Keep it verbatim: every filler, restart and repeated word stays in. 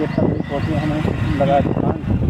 काफ़ी अच्छा मेरी सोच में हमें लगा दुकान।